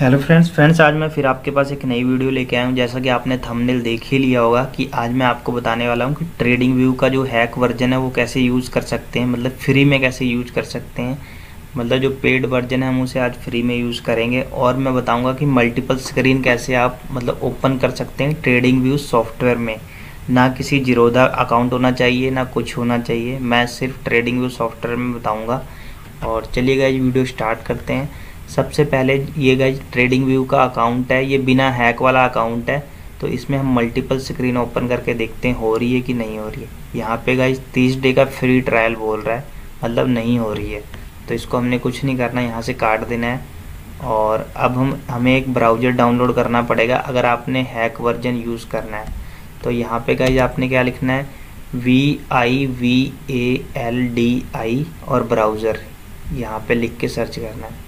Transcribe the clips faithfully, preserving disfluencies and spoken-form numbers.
Hello friends friends आज मैं फिर आपके पास एक नई वीडियो लेके आया हूँ। जैसा कि आपने थंबनेल देख ही लिया होगा कि आज मैं आपको बताने वाला हूँ कि ट्रेडिंग व्यू का जो हैक वर्जन है वो कैसे यूज़ कर सकते हैं, मतलब फ्री में कैसे यूज़ कर सकते हैं। मतलब जो पेड वर्जन है हम उसे आज फ्री में यूज़ करेंगे और मैं बताऊँगा कि मल्टीपल स्क्रीन कैसे आप मतलब ओपन कर सकते हैं ट्रेडिंग व्यू सॉफ्टवेयर में। ना किसी जीरोधा अकाउंट होना चाहिए ना कुछ होना चाहिए, मैं सिर्फ ट्रेडिंग व्यू सॉफ्टवेयर में बताऊँगा। और चलिए गाइस वीडियो स्टार्ट करते हैं। सबसे पहले ये गाइस ट्रेडिंग व्यू का अकाउंट है, ये बिना हैक वाला अकाउंट है। तो इसमें हम मल्टीपल स्क्रीन ओपन करके देखते हैं हो रही है कि नहीं हो रही है। यहाँ पे गाइस तीस डे का फ्री ट्रायल बोल रहा है, मतलब नहीं हो रही है। तो इसको हमने कुछ नहीं करना, यहाँ से काट देना है। और अब हम हमें एक ब्राउज़र डाउनलोड करना पड़ेगा अगर आपने हैक वर्जन यूज़ करना है। तो यहाँ पे गाइस आपने क्या लिखना है, V I V A L D I और ब्राउज़र, यहाँ पे लिख के सर्च करना है।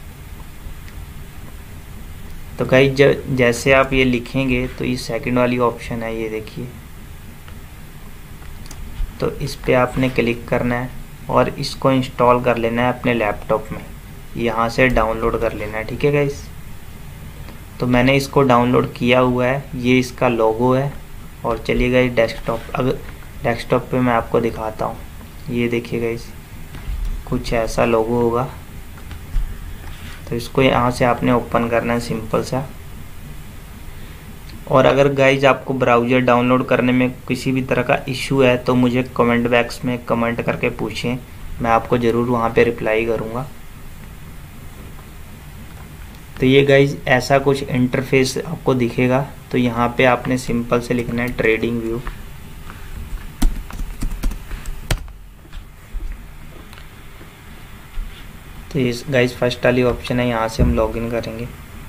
तो गाइस जैसे आप ये लिखेंगे तो ये सेकंड वाली ऑप्शन है, ये देखिए। तो इस पे आपने क्लिक करना है और इसको इंस्टॉल कर लेना है अपने लैपटॉप में, यहाँ से डाउनलोड कर लेना है। ठीक है गाइस, तो मैंने इसको डाउनलोड किया हुआ है, ये इसका लोगो है। और चलिए गाइस डेस्कटॉप, अगर डेस्कटॉप पे मैं आपको दिखाता हूँ, ये देखिए गाइस कुछ ऐसा लोगो होगा। तो इसको यहाँ से आपने ओपन करना है सिंपल सा। और अगर गाइज आपको ब्राउज़र डाउनलोड करने में किसी भी तरह का इशू है तो मुझे कमेंट बॉक्स में कमेंट करके पूछें, मैं आपको ज़रूर वहाँ पे रिप्लाई करूँगा। तो ये गाइज ऐसा कुछ इंटरफेस आपको दिखेगा। तो यहाँ पे आपने सिंपल से लिखना है ट्रेडिंग व्यू। तो ये गाइज फर्स्ट वाली ऑप्शन है, यहाँ से हम लॉगिन करेंगे।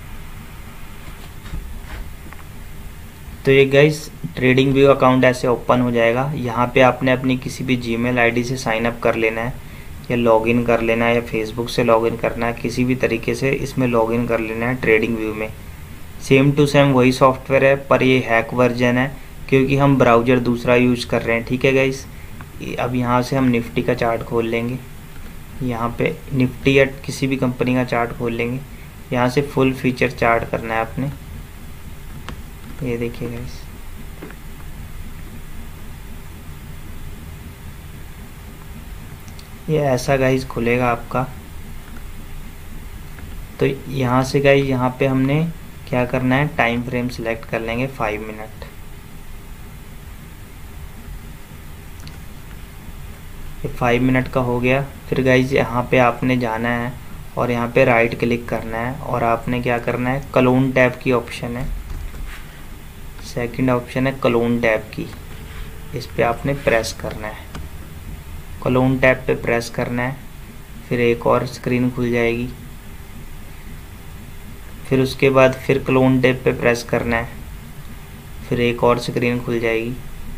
तो ये गाइज ट्रेडिंग व्यू अकाउंट ऐसे ओपन हो जाएगा। यहाँ पे आपने अपनी किसी भी जीमेल आईडी से साइन अप कर लेना है या लॉगिन कर लेना है या फेसबुक से लॉगिन करना है, किसी भी तरीके से इसमें लॉगिन कर लेना है ट्रेडिंग व्यू में। सेम टू सेम वही सॉफ्टवेयर है पर ये हैक वर्जन है क्योंकि हम ब्राउज़र दूसरा यूज़ कर रहे हैं। ठीक है गाइज, अब यहाँ से हम निफ्टी का चार्ट खोल लेंगे। यहाँ पे निफ्टी या किसी भी कंपनी का चार्ट खोल लेंगे। यहाँ से फुल फीचर चार्ट करना है आपने, ये देखिए गाइस। ये ऐसा गाइस खुलेगा आपका। तो यहाँ से गाइस यहाँ पे हमने क्या करना है, टाइम फ्रेम सिलेक्ट कर लेंगे फाइव मिनट। ये फाइव मिनट का हो गया। फिर गाइस यहाँ पे आपने जाना है और यहाँ पे राइट क्लिक करना है और आपने क्या करना है, क्लोन टैब की ऑप्शन है, सेकंड ऑप्शन है क्लोन टैब की, इस पे आपने प्रेस करना है। क्लोन टैब पे प्रेस करना है, फिर एक और स्क्रीन खुल जाएगी। फिर उसके बाद फिर क्लोन टैब पे प्रेस करना है, फिर एक और स्क्रीन खुल जाएगी।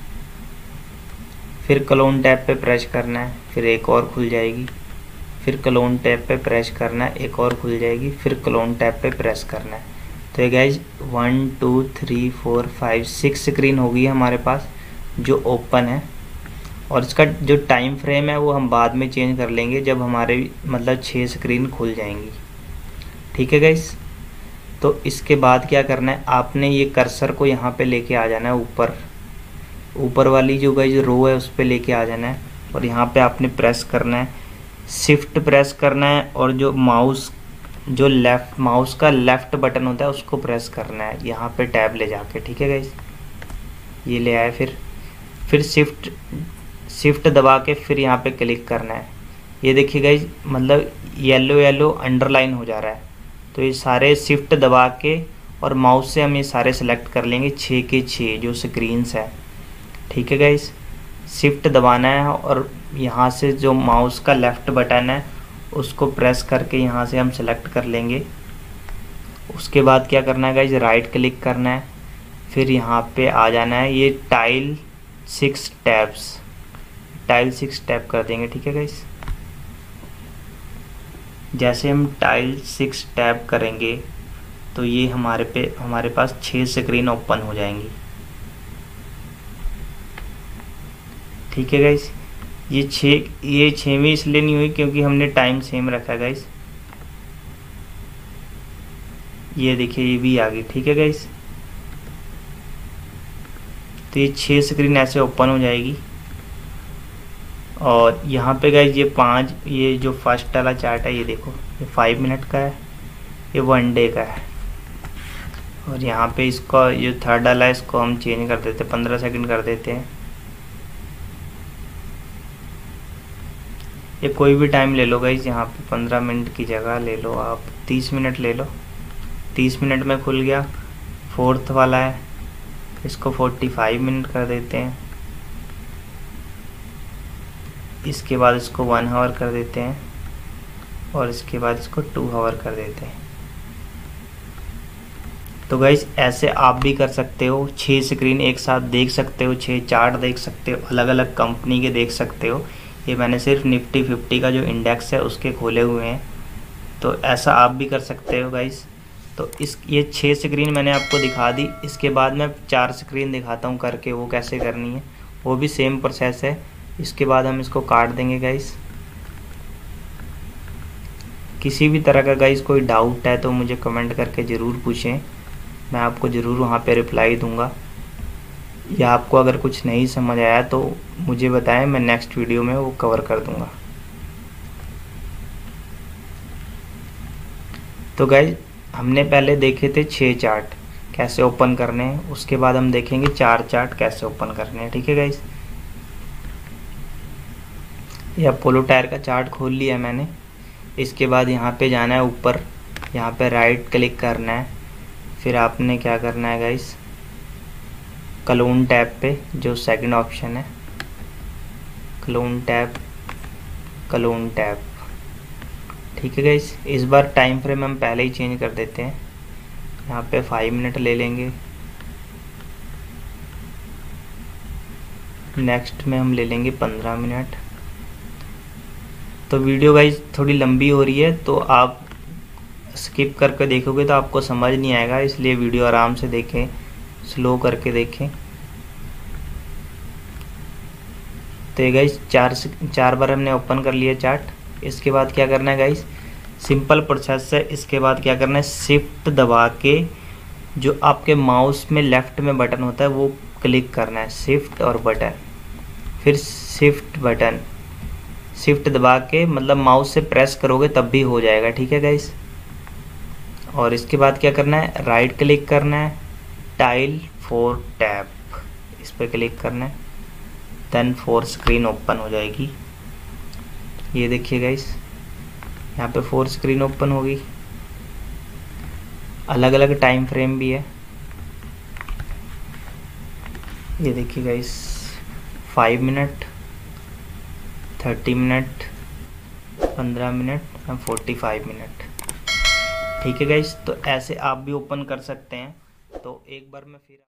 फिर क्लोन टैब पे प्रेस करना है, फिर एक और खुल जाएगी। फिर क्लोन टैब पे प्रेस करना है, एक और खुल जाएगी। फिर क्लोन टैब पे प्रेस करना है। तो ये guys one two three four five six screen हो गई है हमारे पास जो ओपन है। और इसका जो टाइम फ्रेम है वो हम बाद में चेंज कर लेंगे जब हमारे मतलब छः स्क्रीन खुल जाएंगी। ठीक है गाइज, तो इसके बाद क्या करना है, आपने ये कर्सर को यहाँ पे लेके आ जाना है, ऊपर ऊपर वाली जो गाइज रो है उस पर लेके आ जाना है। और यहाँ पे आपने प्रेस करना है, शिफ्ट प्रेस करना है और जो माउस जो लेफ्ट माउस का लेफ्ट बटन होता है उसको प्रेस करना है यहाँ पे टैब ले जाके। ठीक है गाइस, ये ले आए। फिर फिर शिफ्ट शिफ्ट दबा के फिर यहाँ पे क्लिक करना है। ये देखिए गाइस मतलब येलो येलो अंडरलाइन हो जा रहा है। तो ये सारे शिफ्ट दबा के और माउस से हम ये सारे सेलेक्ट कर लेंगे, छः के छः जो स्क्रीन्स है। ठीक है गाइस, शिफ्ट दबाना है और यहाँ से जो माउस का लेफ्ट बटन है उसको प्रेस करके यहाँ से हम सेलेक्ट कर लेंगे। उसके बाद क्या करना है गाइज, राइट क्लिक करना है, फिर यहाँ पे आ जाना है, ये tile six tabs tile six tab कर देंगे। ठीक है गाइज, जैसे हम टाइल सिक्स टैब करेंगे तो ये हमारे पे हमारे पास छः स्क्रीन ओपन हो जाएंगी। ठीक है गाइज, ये छः ये छवीं इसलिए नहीं हुई क्योंकि हमने टाइम सेम रखा गाइस। ये देखिए ये भी आ गई। ठीक है गाइस, तो ये छः स्क्रीन ऐसे ओपन हो जाएगी। और यहाँ पे गाइस ये पांच, ये जो फर्स्ट वाला चार्ट है ये देखो, ये फाइव मिनट का है, ये वन डे का है। और यहाँ पे इसका जो थर्ड वाला है इसको हम चेंज कर देते हैं, पंद्रह सेकंड कर देते हैं। ये कोई भी टाइम ले लो गाइस, यहाँ पे पंद्रह मिनट की जगह ले लो आप तीस मिनट ले लो। तीस मिनट में खुल गया। फोर्थ वाला है, इसको फोर्टी फाइव मिनट कर देते हैं। इसके बाद इसको वन आवर कर देते हैं और इसके बाद इसको टू आवर कर देते हैं। तो गाइस ऐसे आप भी कर सकते हो, छः स्क्रीन एक साथ देख सकते हो, छः चार्ट देख सकते हो, अलग अलग कंपनी के देख सकते हो। ये मैंने सिर्फ निफ्टी फिफ्टी का जो इंडेक्स है उसके खोले हुए हैं, तो ऐसा आप भी कर सकते हो गाइस। तो इस ये छः स्क्रीन मैंने आपको दिखा दी। इसके बाद मैं चार स्क्रीन दिखाता हूँ करके, वो कैसे करनी है, वो भी सेम प्रोसेस है। इसके बाद हम इसको काट देंगे गाइस। किसी भी तरह का गाइस कोई डाउट है तो मुझे कमेंट करके ज़रूर पूछें, मैं आपको ज़रूर वहाँ पे रिप्लाई दूंगा। या आपको अगर कुछ नहीं समझ आया तो मुझे बताएं, मैं नेक्स्ट वीडियो में वो कवर कर दूंगा। तो गाइस हमने पहले देखे थे छः चार्ट कैसे ओपन करने हैं, उसके बाद हम देखेंगे चार चार्ट कैसे ओपन करने हैं। ठीक है गाइस, ये अपोलो टायर का चार्ट खोल लिया मैंने। इसके बाद यहाँ पे जाना है ऊपर, यहाँ पे राइट क्लिक करना है। फिर आपने क्या करना है गाइस, क्लोन टैब पे जो सेकंड ऑप्शन है, क्लोन टैब, क्लोन टैब। ठीक है गाइस, इस बार टाइम फ्रेम हम पहले ही चेंज कर देते हैं। यहाँ पे फाइव मिनट ले लेंगे, नेक्स्ट में हम ले लेंगे पंद्रह मिनट। तो वीडियो गाइस थोड़ी लंबी हो रही है, तो आप स्किप करके देखोगे तो आपको समझ नहीं आएगा, इसलिए वीडियो आराम से देखें, स्लो करके देखें। तो ये गाइस चार चार बार हमने ओपन कर लिया चार्ट। इसके बाद क्या करना है गाइस, सिंपल प्रोसेस है। इसके बाद क्या करना है, शिफ्ट दबा के जो आपके माउस में लेफ्ट में बटन होता है वो क्लिक करना है, शिफ्ट और बटन, फिर शिफ्ट बटन, शिफ्ट दबा के मतलब माउस से प्रेस करोगे तब भी हो जाएगा। ठीक है गाइस, और इसके बाद क्या करना है, राइट क्लिक करना है, टाइल फोर टैब, इस पर क्लिक करना है, देन फोर स्क्रीन ओपन हो जाएगी। ये देखिए गाइस, यहाँ पे फोर स्क्रीन ओपन होगी। अलग अलग टाइम फ्रेम भी है, ये देखिए guys, five minute, thirty minute, पंद्रह मिनट और फोर्टी फाइव मिनट। ठीक है गाइस, तो ऐसे आप भी ओपन कर सकते हैं। तो एक बार मैं फिर